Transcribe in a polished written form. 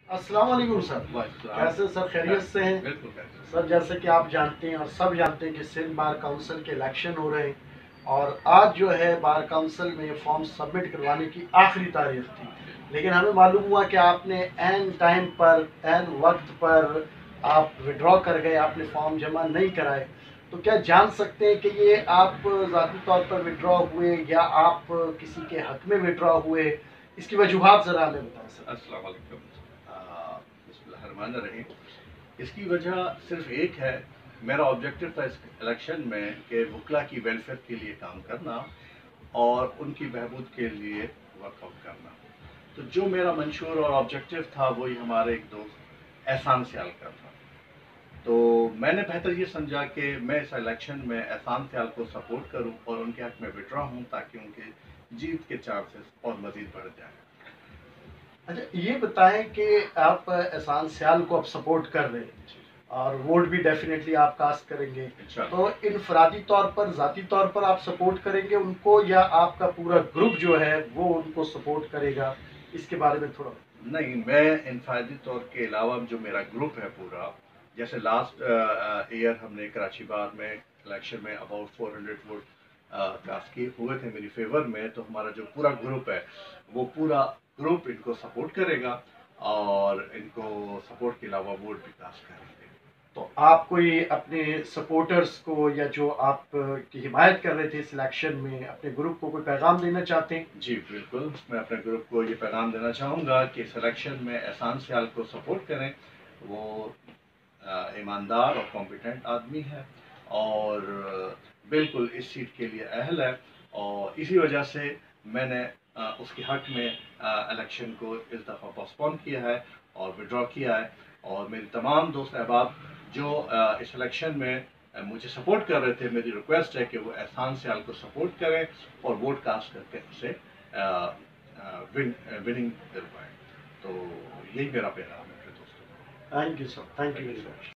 السلام علیکم سر، کیسے سب خیریت سے ہیں؟ بالکل سر جیسے کہ آپ جانتے ہیں اور سب جانتے ہیں کہ سندھ بار کونسل کے الیکشن ہو رہے ہیں اور آج جو ہے بار کونسل میں فارم سبمٹ کروانے کی آخری تاریخ تھی، لیکن ہمیں معلوم ہوا کہ آپ نے عین ٹائم پر عین وقت پر آپ وڈرا کر گئے، آپ نے فارم جمع نہیں کرائے. تو کیا جان سکتے ہیں کہ یہ آپ ذاتی طور پر وڈرا ہوئے یا آپ کسی کے حق میں وڈرا ہوئے؟ اس کی وجوہات ذرا ہمیں بتائیں سر. السلام علیکم. بسم اللہ الرحمن الرحیم. اس کی وجہ صرف ایک ہے. میرا آبجیکٹو تھا اس الیکشن میں کہ وکلا کی ویلفیئر کے لیے کام کرنا اور ان کی بہبود کے لیے ورک آؤٹ کرنا. تو جو میرا منشور اور آبجیکٹو تھا وہی ہمارے ایک دوست احسان سیال کا تھا. تو میں نے بہتر یہ سمجھا کہ میں اس الیکشن میں احسان سیال کو سپورٹ کروں اور ان کے حق میں وڈرا ہوں تاکہ ان کے جیت کے چانسز اور مزید بڑھ جائیں. اچھا یہ بتائیں کہ آپ احسان سیال کو آپ سپورٹ کر رہے ہیں اور ووٹ بھی ڈیفینیٹلی آپ کاسٹ کریں گے، تو انفرادی طور پر ذاتی طور پر آپ سپورٹ کریں گے ان کو یا آپ کا پورا گروپ جو ہے وہ ان کو سپورٹ کرے گا؟ اس کے بارے میں تھوڑا. نہیں، میں انفرادی طور کے علاوہ جو میرا گروپ ہے پورا، جیسے لاسٹ ایئر ہم نے کراچی بار میں الیکشن میں اباؤٹ 400 ووٹ کاسٹ کیے ہوئے تھے میری فیور میں. تو ہمارا جو پورا گروپ ہے وہ پورا گروپ ان کو سپورٹ کرے گا اور ان کو سپورٹ کے علاوہ ووٹ بھی کاسٹ کریں گے. تو آپ کوئی اپنے سپورٹرز کو یا جو آپ کی حمایت کر رہے تھے اس الیکشن میں اپنے گروپ کو کوئی پیغام دینا چاہتے ہیں؟ جی بالکل، میں اپنے گروپ کو یہ پیغام دینا چاہوں گا کہ اس الیکشن میں احسان سیال کو سپورٹ کریں. وہ ایماندار اور کمپیٹنٹ آدمی ہے اور بالکل اس سیٹ کے لیے اہل ہے اور اسی وجہ سے میں نے اس کے حق میں الیکشن کو اس دفعہ پوسٹپون کیا ہے اور وڈرا کیا ہے. اور میری تمام دوست احباب جو اس الیکشن میں مجھے سپورٹ کر رہے تھے، میری ریکویسٹ ہے کہ وہ احسان سیال کو سپورٹ کریں اور ووٹ کاسٹ کر کے اسے وننگ دلوائیں. تو یہی میرا پیغام ہے میرے دوستوں کو. Thank you sir, thank you very much.